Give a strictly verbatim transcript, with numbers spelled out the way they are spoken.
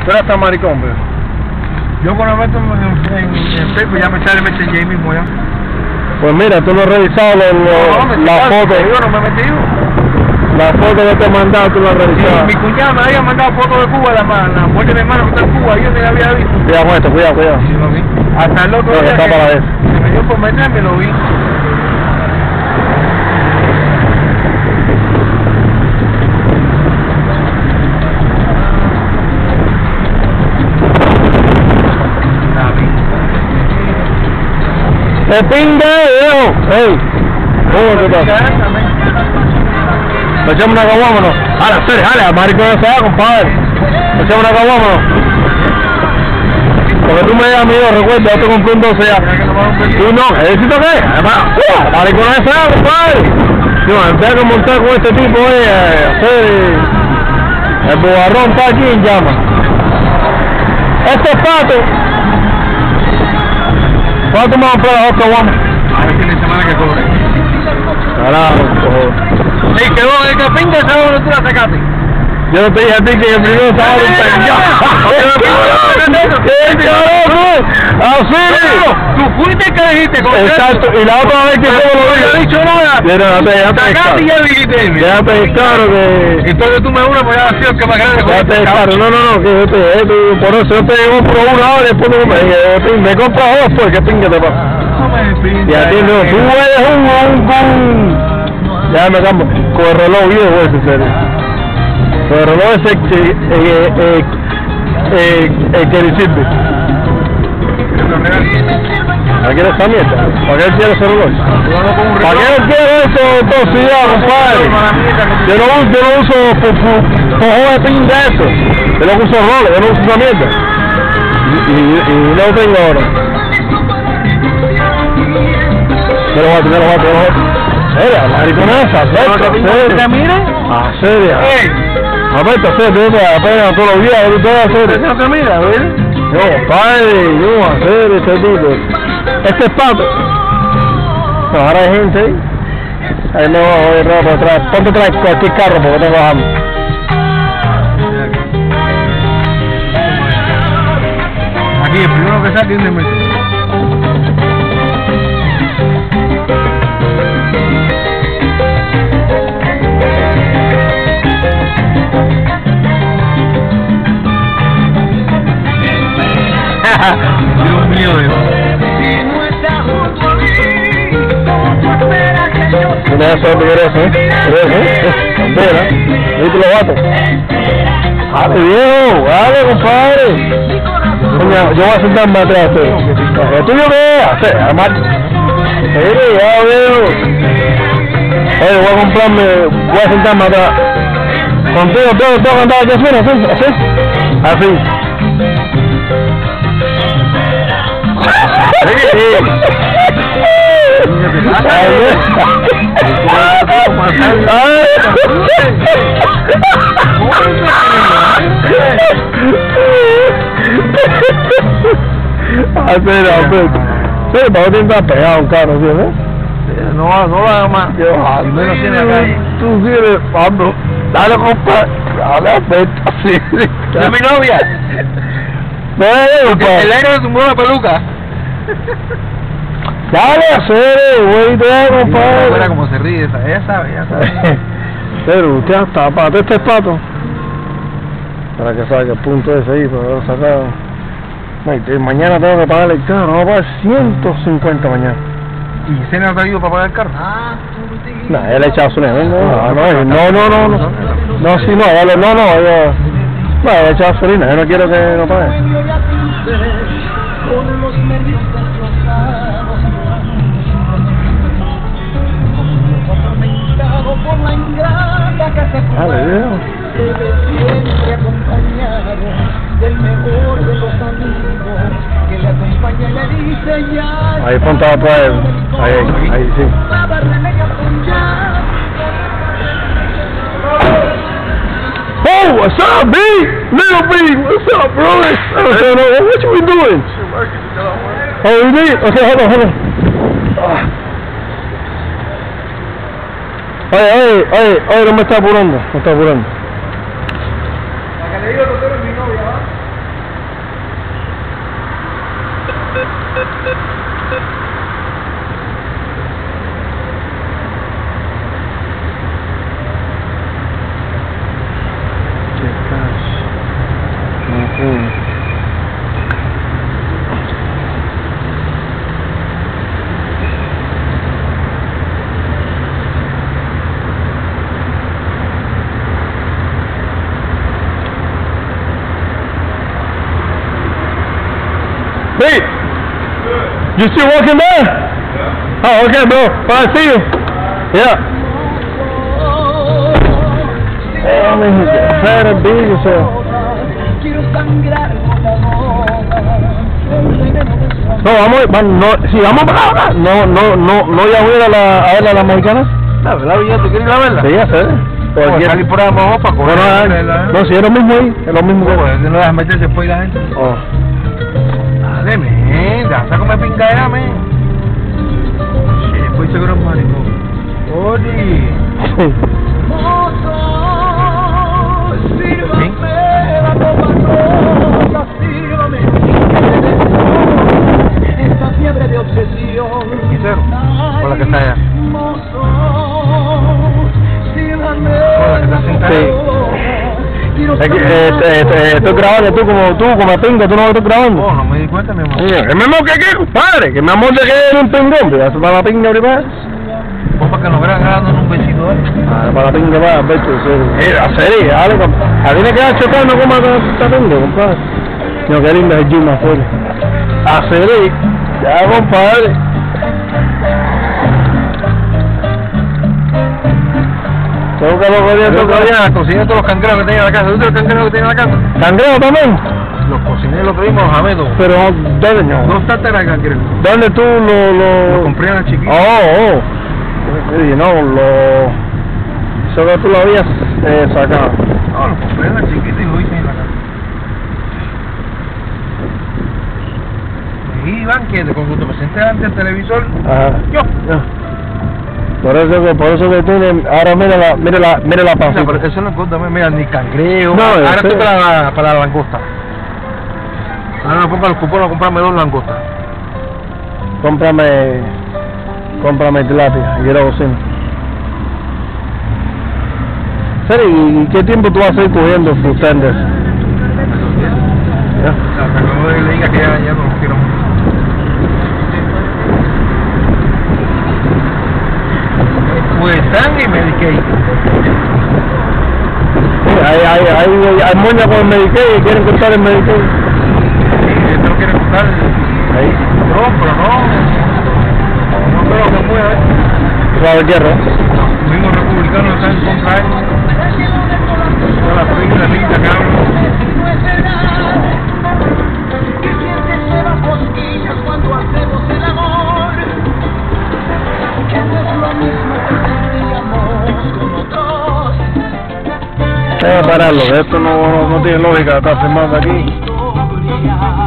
Tú eres tan maricón, pero. Yo cuando me meto en, en, en Facebook ya me sale Messenger mismo ya. Pues mira, tú no has revisado lo, lo, no, no, la foto. Yo no me he metido. La foto que te he mandado, tú la has revisado. Sí, mi cuñado me había mandado fotos de Cuba, la, la muerte de mi hermano que está en Cuba, yo no la había visto. Cuidado con esto, cuidado, cuidado. Sí, lo vi. Hasta el otro no, día está que para eso. se me dio por meterme, lo vi. ¡Te pingue, viejo! ¡Ey! ¿Cómo te pasa? ¿Me echamos una caguama o no? ¡Jale, jale, jale! ¡Maricón ese va, compadre! ¿Me echamos una caguama o no? Porque tú me digas, amigo, recuerda, yo te compré un doce ya. ¿Tú no? ¿Necesito qué? ¡Maricón ese va, compadre! No, tengo que montar con este tipo, eh, hacer... El bugarrón está aquí en llama. Este es Pato. ¿Cuánto me vas a comprar la otra guama? A ver si la semana que cobre. Carajo, cojones. Ey, quedó el que pinta esa hora tú la sacaste. Yo no te dije a ti que el primero estaba un pendejo. ¿Qué carajo? Así. Tú fuiste que dijiste con exacto. Y la otra vez que yo lo dije. No he dicho nada. Pero no te sacaste y ya dijiste. Déjate claro que... Entonces tú me unes pues ya ha sido el que más grande. Déjate claro. No, no, no. Que yo te... Yo, por eso yo te compro una hora y después no me... Me compro dos pues. ¿Qué pingue te pasa? No me pinta. Y a ti no. Tú eres un... un, un ya me cambio. Con el reloj viejo ese, en serio. Con el reloj ese que... Eh, eh, eh, eh, que le sirve. ¿Para qué esa mierda? ¿Para qué él quiere ese reloj? ¿Para qué él quiere eso, toxicidad, compadre? Yo no, yo no uso cojones de pin de eso. Yo no uso roles, yo no uso esa mierda. Y, y, y no tengo ahora. Me lo voy a tener, me lo voy a tener. Seria, mariconesa, seria. ¿Te mire? Ah, seria. A ver, te haces, tú apenas todos los días, tú te vas a hacer. ¿No te mira, ¿verdad? No, padre, no, a hacer este tipo. Este es Pato. No, ahora hay gente ahí. Ahí no voy a ir por atrás. Ponte atrás cualquier carro porque tengo hambre. Aquí, el primero que saque, ¿dónde me Dios mío, Dios. Una vez solo quieres, ¿eh? ¿Quieres, eh? Bandera. ¿Viste los vatos? ¡Dale, viejo! ¡Dale, compadre! Coño, yo voy a sentarme atrás, ¿eh? ¿El tuyo qué es? ¿Hacer? ¿Armar? Mire, ya veo. Oye, voy a comprarme... Voy a sentarme atrás. Contigo, tengo, tengo que andar aquí afuera, así, así. Así. Hacer, hacer. Sí, para que te pegado un carro, ¿sí? No, no lo hagas más. Yo, al menos tiene acá. Tú quieres, Pablo. Dale, compadre. Dale, afecta, sí. ¿Es mi novia? No, compadre. El aire le tumbó la peluca. Dale, hacer, güey, te compadre. Mira cómo se ríe, esa, ella sabe, ella sabe. Pero usted hasta pato, este es Pato. Para que salga el punto ese ahí, para haberlo sacado. No, mañana tengo que pagar el carro, vamos a pagar ciento cincuenta mañana. ¿Y se no te ha ido para pagar el carro? No, él le echa gasolina, no, no, no, no, no, no, no, sí, no, él, no, no, ella, no, él echa gasolina, yo no quiero que no pague. Dale, viejo. Siempre acompañado del mejor de los amigos que le acompaña y le dice ya. Ahí ponte atrás, ahí, ahí, ahí sí. Oh, what's up, B? Little B, what's up, bro? What's up, what you been doing? Oh, you did? Okay, hold on, hold on. Oye, oye, oye, oye, no me está apurando, me está apurando. La que le digo, doctor, es mi novia, ¿va? Mm. Hey, you still walking there? Yeah. Oh, okay, bro. Well, I see you. Yeah. Oh, man, he's fat and big as hell. No, vamos, man, no, si vamos para ahora, no, no, no, no voy a ir a la, a ver a las mexicanas. La verdad, ya te quieres ir a verla. Sí, ya sé. Pues salir por ahí abajo para coger. No, no, no, si es lo mismo ahí, es lo mismo. No, pues, no dejas meter después la gente. Oh. Dale, men, deja comer pingadera, men. Sí, después seguro es maricón. Ori. Esta fiebre de obsesión. Quisero, por la que está allá. Por la que está sentada. Sí. Es que, eh, eh, eh, estoy grabando tú como tú, como pinga, tú no me estás grabando. Oh, no me di cuenta, mi amor. Mira, ¿qué mi amor que qué, compadre? Que mi amor de que era un pingón, pero eso para la pinga primero. Pues para que nos vean dando un besito, ¿eh? Ah, para la pinga va, becho, sí. Eh, a serie, dale, a ti me queda chocando como esta pinga, compadre. No, qué lindo es el gym afuera. A serie, ya, compadre. Tengo que lo podía Yo tocar todavía cociné todos los cangrejos que tenía en la casa. ¿Tú los cangrejos que tenía en la casa? ¿Cangrejo también? Los cociné, los tuvimos a Jamedo. Pero, ¿dónde no? Dos tártaras de cangrejo. ¿Dónde tú lo, lo...? Los compré a la chiquita. Oh, oh. Sí, no, lo... Eso que tú lo habías eh, sacado. No, los compré a la chiquita y lo hice en la casa. Me iban que cuando me senté ante el televisor, Ajá. yo. No. Por eso que, por eso que tiene, ahora mira la, mira la, mira la Mira, pancita. pero eso no es langosta, mira, ni cangrejo. No, ahora ese- estoy para la, para la langosta. Ahora me pongo los cupones a comprarme dos langostas. Cómprame, cómprame tilapia, y la cocina. Seri, ¿y qué tiempo tú vas a ir cogiendo food tenders? ¿Ya? Hasta que no le diga que ya, ya no los quiero. Pues están y Medicaid. Sí, hay, hay, hay, hay moña con el Medicaid y quieren cortar el Medicaid. Y esto lo quiere cortar. Ahí. No, pero no. No creo que pueda. Suave guerra. Los mismos republicanos están en contra de él. Toda la película linda que hablan. Cuando hacemos el amor, que no es lo mismo que sentíamos con otros. Voy a pararlo, esto no, no, no tiene lógica estar filmando aquí. Historia.